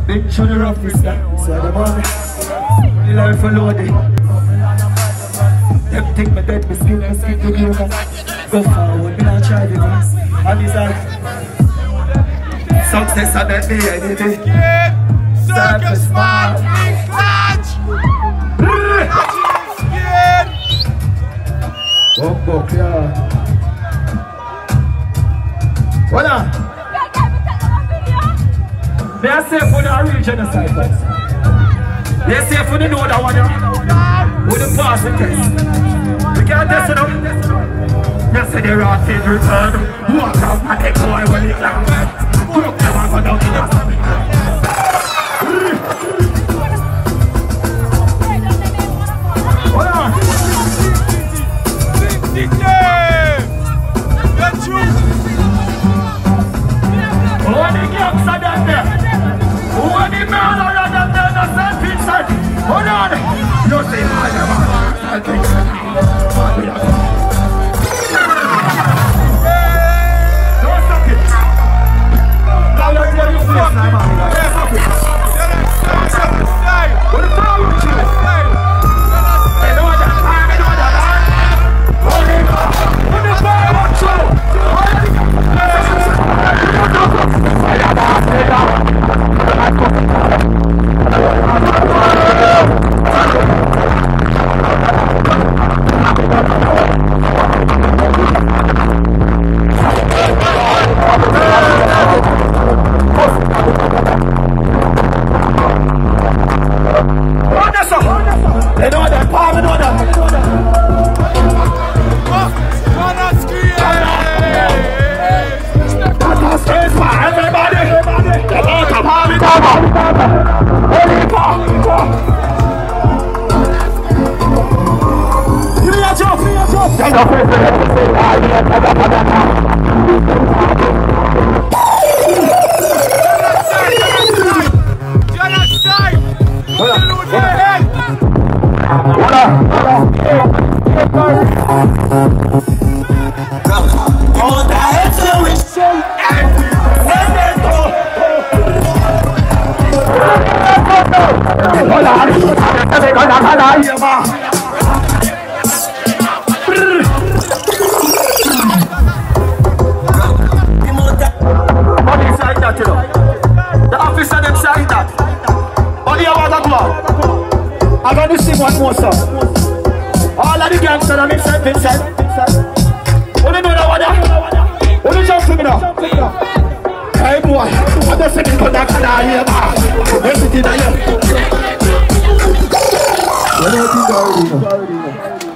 Big through the rough is that. So the money, you learn for loading. Them think my dead, my skin to give us. Go forward, me not try the best. And it's like success and that day, anything. Circus man, catch. Bumbo, yeah. What up? They are safe for the regional side first. They are safe for the know that one with the passing test. We can't test it up. You see the rotten return. Walk out and take away when it lands. Look them and go down in the hold on. Who are the gangster down there? Who are the murderer down there? The St Vincent. Hold on. You see my man. St Vincent. Don't stop it. Now let's get you place now, man. Let's stop it. What the fuck with you? Hey, know that time, you know that time. Hold it up. What the fuck with you? They know that palm, they know that. That's space for everybody. They know the palm, they know that. Give me a job, give me a job. Take off everything. The officer them say that. Only a water club. I'm going to sing one more song. All of the gangsters are in St Vincent. What do you know that one? What do you jump to me now? Hey boy, I'm just singing for that canal here, man. Everything I hear. What do you think?